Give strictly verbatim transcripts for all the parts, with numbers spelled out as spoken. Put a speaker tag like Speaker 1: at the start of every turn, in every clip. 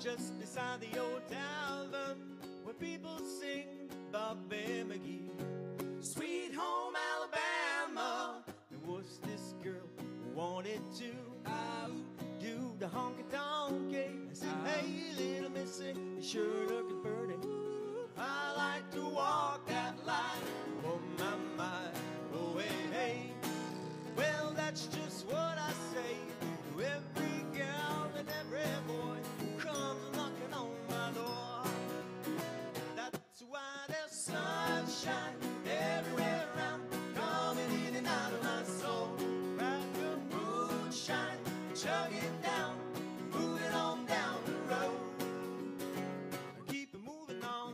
Speaker 1: just beside the old tavern where people sing Bobby McGee. Sweet home Alabama, there was this girl who wanted to do the honky-tonk. I said, hey, little missy, you sure looking pretty. I like to walk that line. Oh, my, my, oh, hey, hey. Well, that's just what I say to every girl and every boy who comes knocking on my door. That's why there's sunshine everywhere around, coming in and out of my soul. Grab your moonshine, chug it down, move it on down the road. Keep it moving on.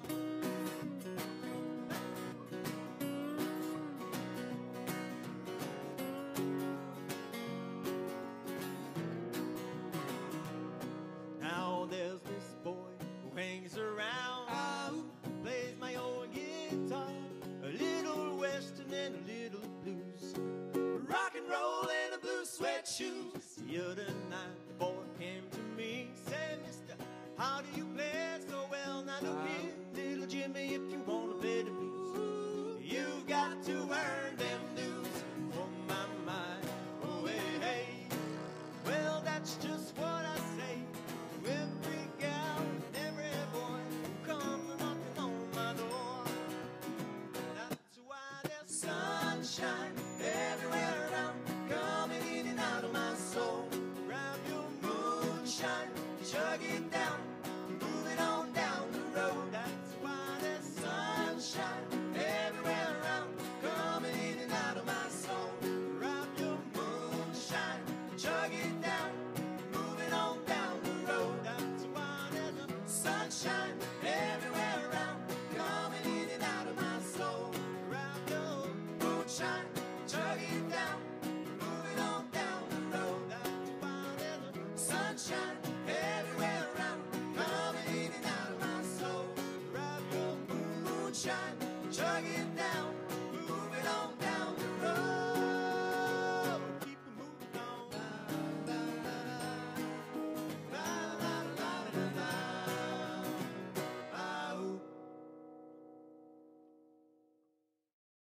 Speaker 1: Now there's this boy who hangs around, who plays my old guitar, a little western and a little blues, rock and roll and a blue sweat shoes. The other night the boy came to me, said, mister, how do you play so well? Now look here, little Jimmy, if you wanna play the blues, you've got to earn them dues. Oh my, my, oh hey, hey. Well, that's just what I say to every gal and every boy who comes knocking on my door. That's why there's sunshine everywhere around, coming in and out of my soul. Grab your moonshine, chug it down, move it on down the road. That's why there's sunshine everywhere around, coming in and out of my soul. Grab your moonshine, chug it down, move it on down the road. That's why there's a sunshine everywhere around, coming in and out of my soul. Grab your moonshine, chug it